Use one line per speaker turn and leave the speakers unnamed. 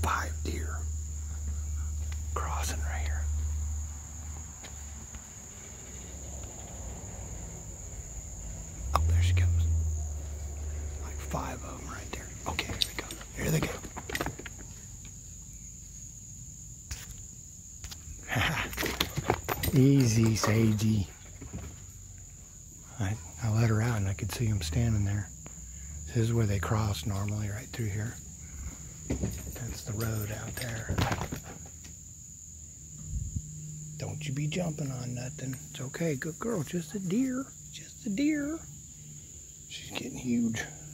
5 deer crossing right here. Oh, there she goes. Like 5 of them right there. Okay, here we go. Here they go. Easy, Sagey. I let her out and I could see them standing there. This is where they cross normally, right through here. That's the road out there. Don't you be jumping on nothing. It's okay, good girl. Just a deer. Just a deer. She's getting huge.